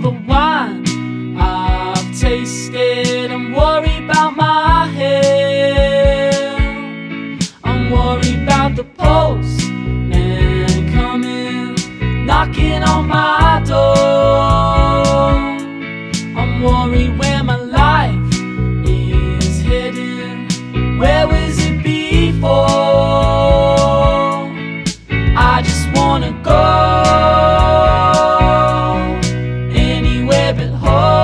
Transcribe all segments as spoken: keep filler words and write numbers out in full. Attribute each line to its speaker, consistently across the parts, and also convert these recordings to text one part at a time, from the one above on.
Speaker 1: the wine I've tasted. I'm worried about my hair. I'm worried about the postman coming, knocking on my door. I'm worried where my life is heading. Where was it before? I just wanna go anywhere but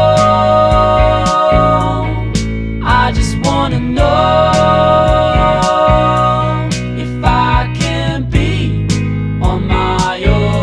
Speaker 1: home. I just wanna know if I can be on my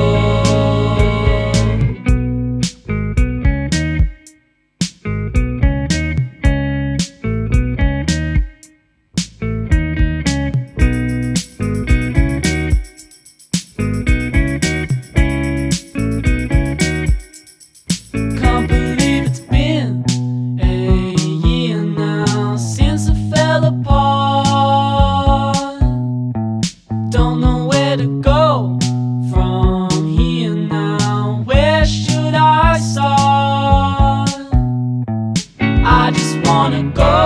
Speaker 1: Don't know where to go from here now. Where should I start? I just wanna go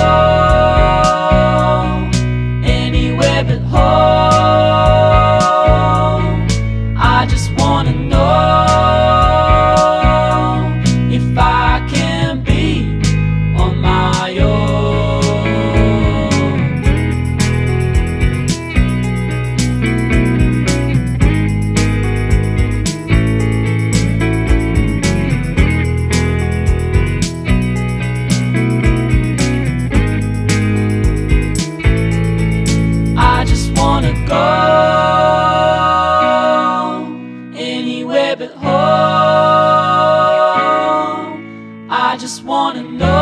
Speaker 1: anywhere but home. I just wanna know if I can be on my own. I just wanna go anywhere but home. I just wanna know